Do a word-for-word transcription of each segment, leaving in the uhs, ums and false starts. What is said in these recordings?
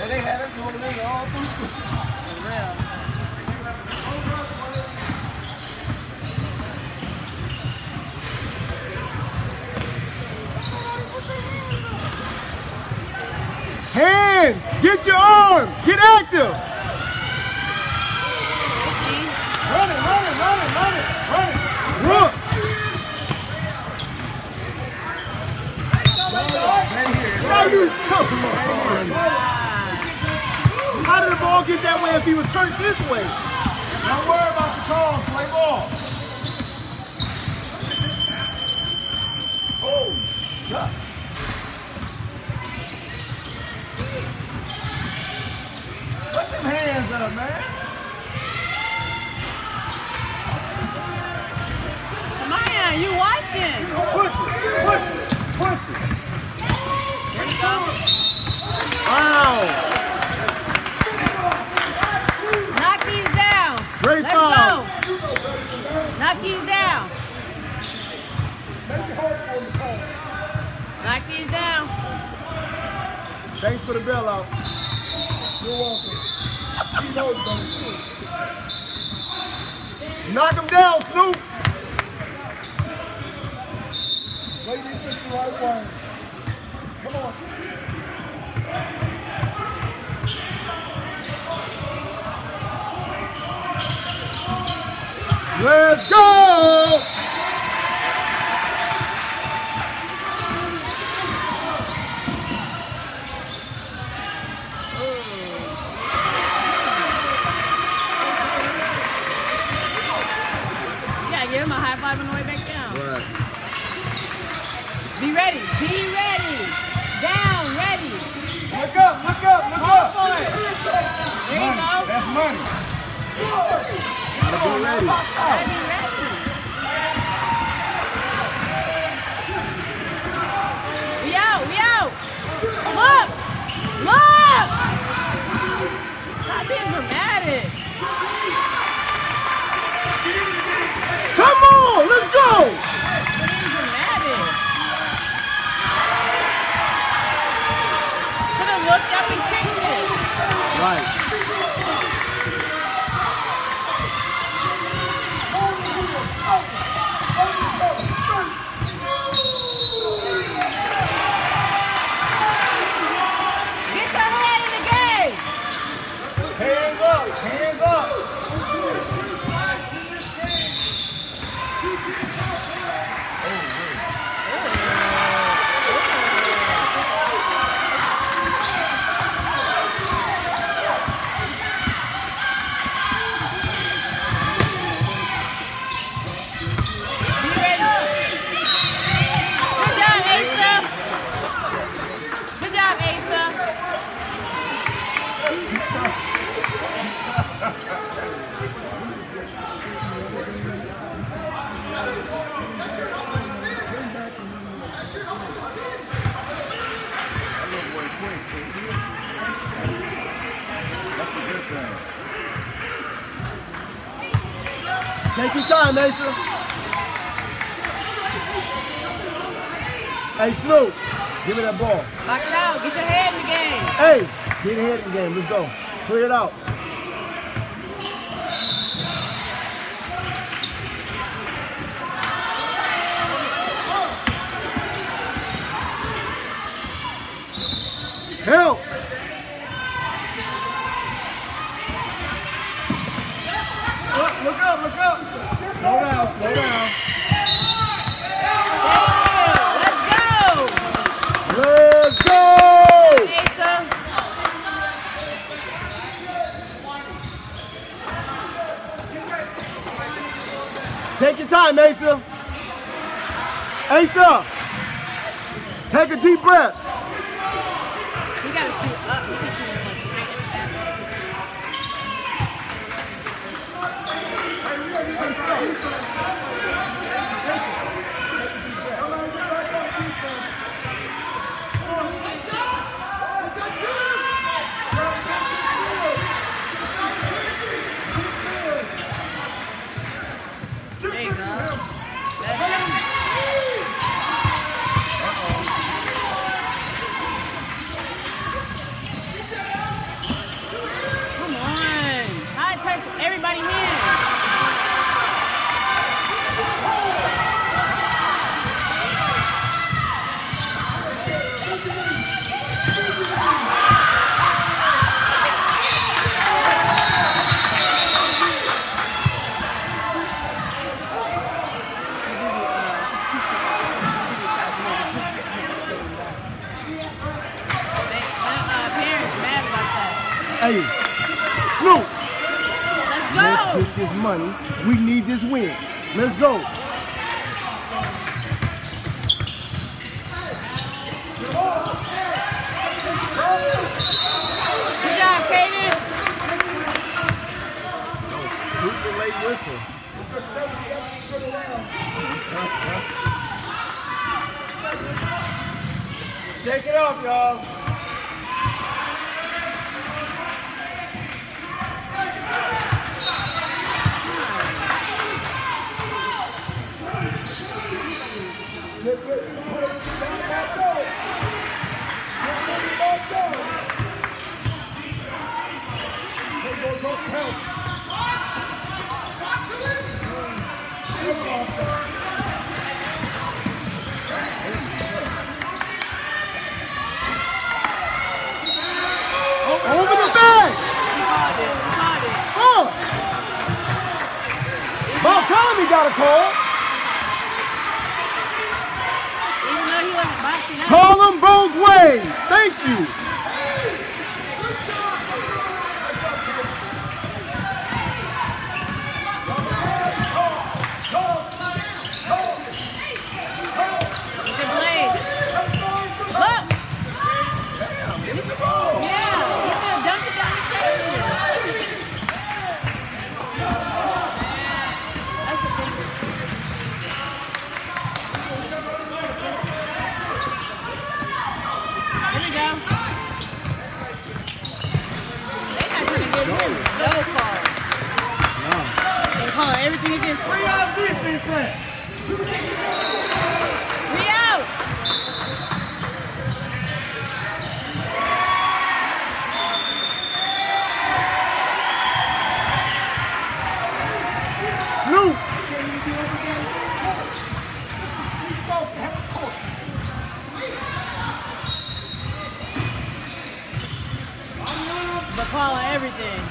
they had us doing it all through school. For real. Hands! Get your arms! Get active! Run it, run it, run it, run it, run it. Run! Now you come on! How did the ball get that way if he was turned this way? Don't worry about the calls, play ball. Oh, God. Put them hands up, man. Maya, you watching? Push it, push it, push it. There you go. Wow! Knock these down. Great Let's foul. go. Knock these down. Knock these down. Thanks for the bailout. You're welcome. He knows better too. Knock him down, Snoop! Ladies, it's the right one. Come on. Let's go! Give him a high five on the way back down. Right. Be ready. Be ready. Down. Ready. Look up, look up, look Go up. for it. There you Money. go. That's money. Gotta be ready. Ready, ready. We out. We out. Look. Look. Stop being dramatic. Come on, let's go! Being dramatic. Should have looked up and kicked it. Right. Get your head in the game. Hands up, hands up. Take your time, Asa. Hey, Snoop, give me that ball. Lock it out. Get your head in the game. Hey, get your head in the game. Let's go. Clear it out. Help! Look, look up, look up. Slow down, slow down. Let's go. Let's go! Asa. Take your time, Asa. Asa, take a deep breath. You gotta shoot up. You can shoot like straight. There you go. That's it. Hey, Snoop. Let's Let's go. get this money. We need this win. Let's go. Good job, Kaden. Super late whistle. Shake it off, y'all. Over the bag. He called it. He called it. Oh. About time he got a call. Even though he wasn't boxing out. Call them both ways. Thank you. Good play. Look. Yeah, he should have dunked it down the stairs. That's a big one. Here we go. They're not trying to give him no call. They call everything against Where y'all defense at? We out. Snoop. But calling everything.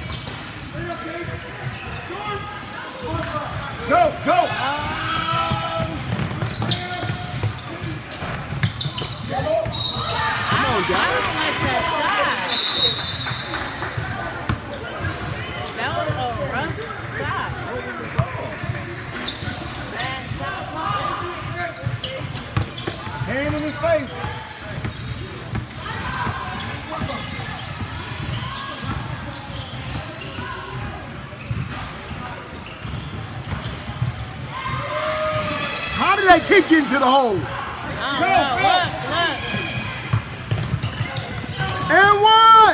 Go, go. Um, I don't, I don't like that shot. That was a rough shot. Bad shot. Hand in his face. How did they keep getting to the hole? I don't know. Look, look. And one.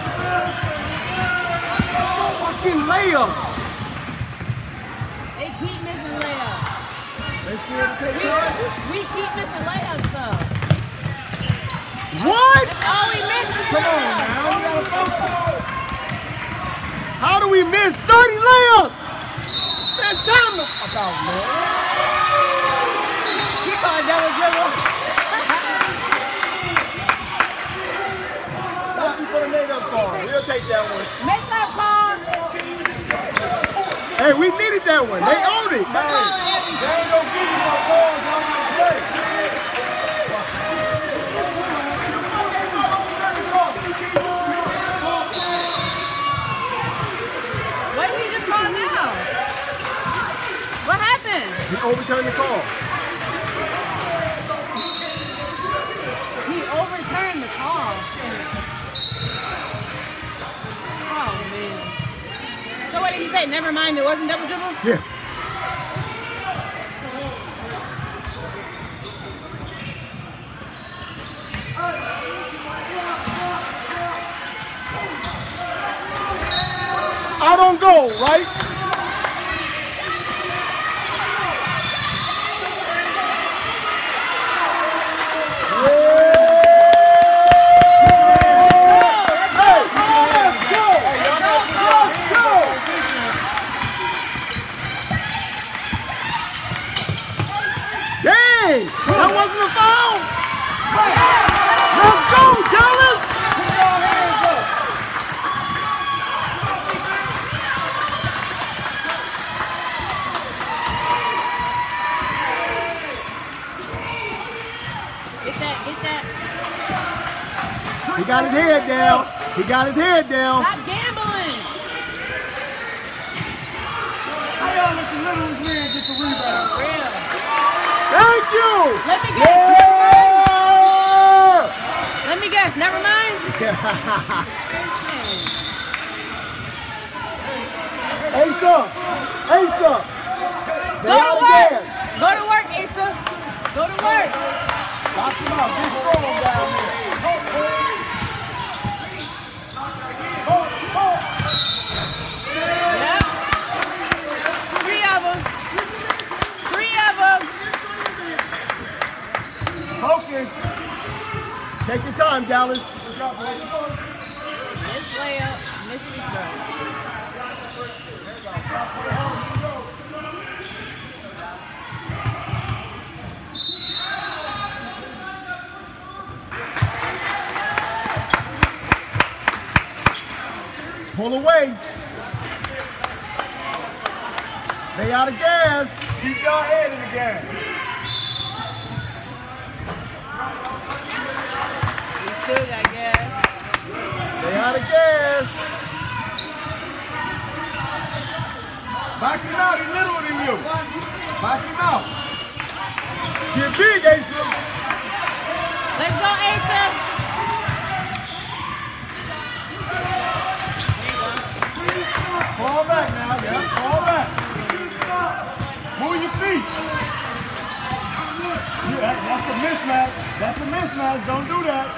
Fucking layups. They keep missing layups. They scared to take charges. We keep missing layups though. What? Oh, we missed the Come on layups. now, we gotta focus. How do we miss thirty layups? Man, time the fuck out, man. He called double dribble. Thank you for the made up call. We'll take that one. Make that call. Hey, we needed that one. They owned it. Hey, they ain't gonna give you no calls on my play. What did he just call now? What happened? He overturned the call. He overturned the call. Oh man. So what did he say? Never mind, it wasn't double dribble? Yeah. I don't go, right? Dang! That wasn't a foul! Let's go, Dallas! Get that, get that. He got his head down. He got his head down. Stop gambling. How y'all let the little ones win and get the rebound? Real. Thank you. Let me guess. Yeah. Let me guess. Never mind. Ace up. Ace up. Go to work. Go to work, Asa. Go to work. Box him out. Be strong down there. Yep. Three of them. Three of them. Focus. Take your time, Dallas. Miss layup. Miss free throw. Pull away. They out of gas. Keep your head in the game. We still got gas. They out of gas. Box him out. He's littler than you. Box him out. Get big, Asa. Let's go, Asa. Fall back now. Yeah, fall back. Move your feet. Yeah, that, that's a mismatch. That's a mismatch. Don't do that.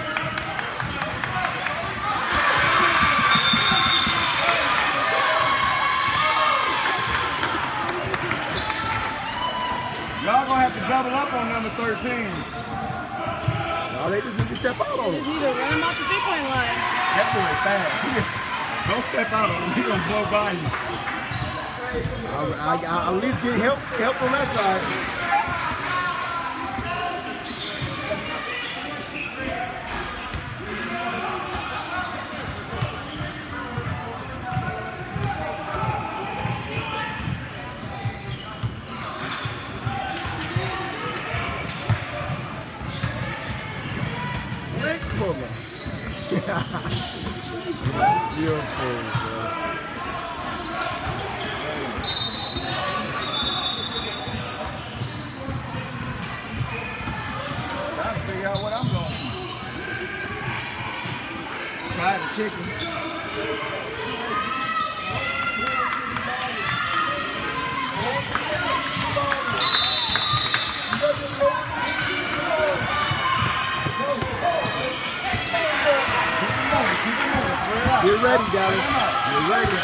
Y'all gonna have to double up on number thirteen. No, they just need to step out on Just him. need to run him off the three-point line. That boy fast. Don't step out on him. He gonna blow by you. I, I, I at least get help, help on that side. Rick Fuller. Beautiful, bro. Trying to figure out what I'm going to eat. Try the chicken. Get ready, Dallas. Get ready.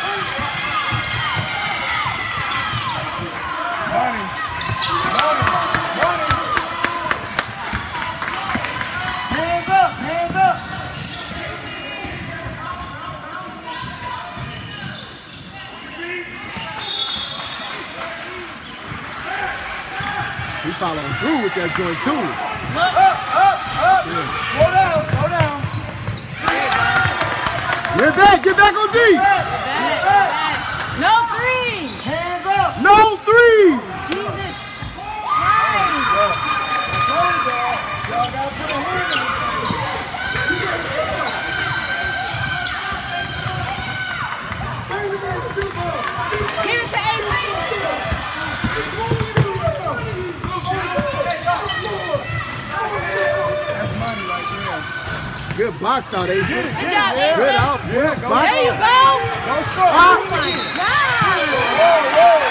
Money. Money. Money. Hands up. Hands up. He's following through with that joint, too. Look. Up. Up. Up. Slow down. Slow down. Get back. Get back on D. Back, back. No three. Hands up. No threes. Jesus Christ. Y'all gotta put a hand in Give it to That's money right there. Good box out, Ace. Good job, Good Asa. out. Good Go box. There you go. Go short. Oh my God. Whoa, whoa.